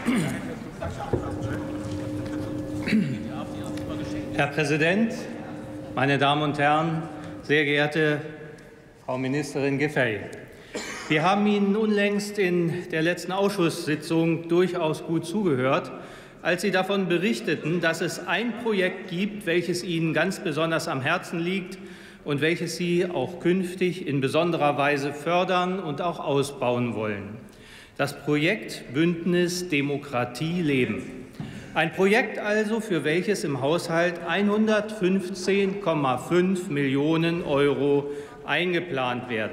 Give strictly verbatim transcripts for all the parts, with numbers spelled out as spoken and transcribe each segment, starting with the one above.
Herr Präsident, meine Damen und Herren, sehr geehrte Frau Ministerin Giffey! Wir haben Ihnen unlängst in der letzten Ausschusssitzung durchaus gut zugehört, als Sie davon berichteten, dass es ein Projekt gibt, welches Ihnen ganz besonders am Herzen liegt und welches Sie auch künftig in besonderer Weise fördern und auch ausbauen wollen. Das Projekt Bündnis Demokratie leben. Ein Projekt also, für welches im Haushalt hundertfünfzehn Komma fünf Millionen Euro eingeplant werden.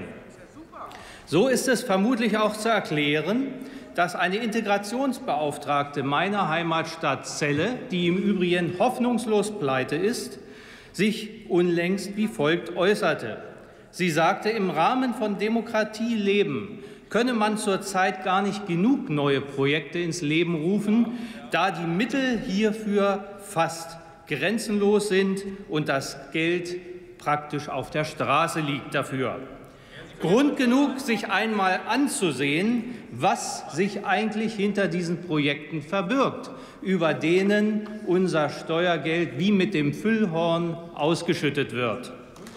So ist es vermutlich auch zu erklären, dass eine Integrationsbeauftragte meiner Heimatstadt Celle, die im Übrigen hoffnungslos pleite ist, sich unlängst wie folgt äußerte. Sie sagte, im Rahmen von Demokratie leben könne man zurzeit gar nicht genug neue Projekte ins Leben rufen, da die Mittel hierfür fast grenzenlos sind und das Geld praktisch auf der Straße liegt dafür. Grund genug, sich einmal anzusehen, was sich eigentlich hinter diesen Projekten verbirgt, über denen unser Steuergeld wie mit dem Füllhorn ausgeschüttet wird.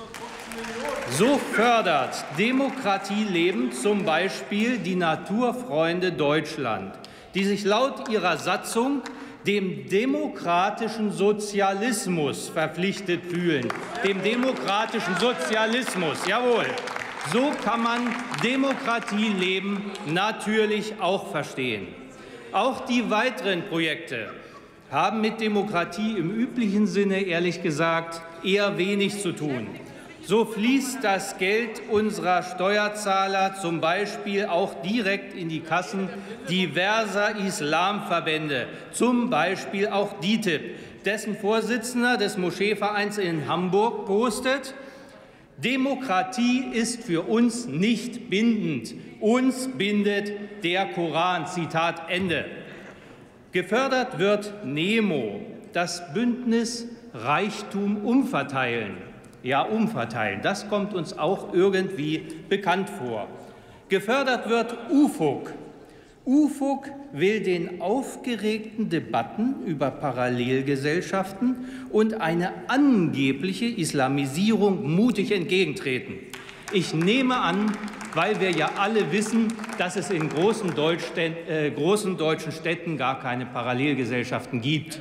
So fördert Demokratie leben zum Beispiel die Naturfreunde Deutschland, die sich laut ihrer Satzung dem demokratischen Sozialismus verpflichtet fühlen. Dem demokratischen Sozialismus, jawohl. So kann man Demokratie leben natürlich auch verstehen. Auch die weiteren Projekte haben mit Demokratie im üblichen Sinne, ehrlich gesagt, eher wenig zu tun. So fließt das Geld unserer Steuerzahler zum Beispiel auch direkt in die Kassen diverser Islamverbände, zum Beispiel auch D I T I B, dessen Vorsitzender des Moscheevereins in Hamburg postet: Demokratie ist für uns nicht bindend. Uns bindet der Koran. Zitat Ende. Gefördert wird NEMO, das Bündnis Reichtum umverteilen. Ja, umverteilen. Das kommt uns auch irgendwie bekannt vor. Gefördert wird U F U G. U F U G will den aufgeregten Debatten über Parallelgesellschaften und eine angebliche Islamisierung mutig entgegentreten. Ich nehme an, weil wir ja alle wissen, dass es in großen, äh, großen deutschen Städten gar keine Parallelgesellschaften gibt.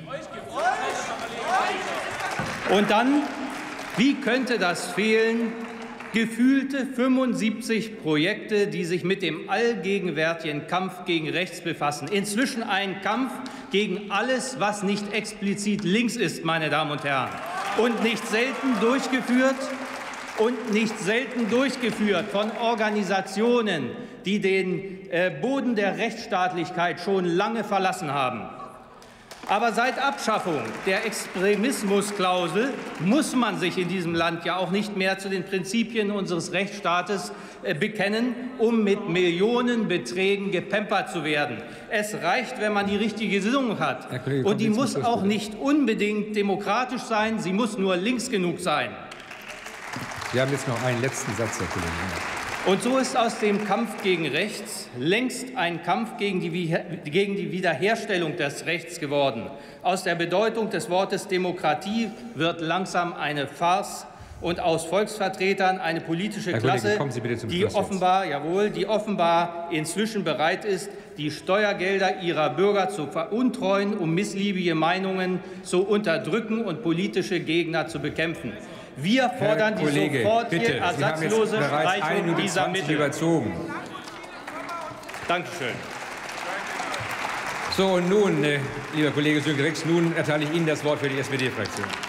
Und dann, wie könnte das fehlen? Gefühlte fünfundsiebzig Projekte, die sich mit dem allgegenwärtigen Kampf gegen rechts befassen. Inzwischen ein Kampf gegen alles, was nicht explizit links ist, meine Damen und Herren. Und nicht selten durchgeführt, und nicht selten durchgeführt von Organisationen, die den äh, Boden der Rechtsstaatlichkeit schon lange verlassen haben. Aber seit Abschaffung der Extremismusklausel muss man sich in diesem Land ja auch nicht mehr zu den Prinzipien unseres Rechtsstaates bekennen, um mit Millionenbeträgen gepampert zu werden. Es reicht, wenn man die richtige Gesinnung hat. Und die muss auch nicht unbedingt demokratisch sein, sie muss nur links genug sein. Sie haben jetzt noch einen letzten Satz, Herr Kollege. Und so ist aus dem Kampf gegen rechts längst ein Kampf gegen die, gegen die Wiederherstellung des Rechts geworden. Aus der Bedeutung des Wortes Demokratie wird langsam eine Farce und aus Volksvertretern eine politische Herr Klasse, Kollege, die offenbar, jawohl, die offenbar inzwischen bereit ist, die Steuergelder ihrer Bürger zu veruntreuen, um missliebige Meinungen zu unterdrücken und politische Gegner zu bekämpfen. Wir fordern Herr Kollege, die sofortige bitte, ersatzlose Streichung dieser Mittel. Überzogen. Danke schön. So, und nun, äh, lieber Kollege Sönke-Rix, nun erteile ich Ihnen das Wort für die S P D-Fraktion.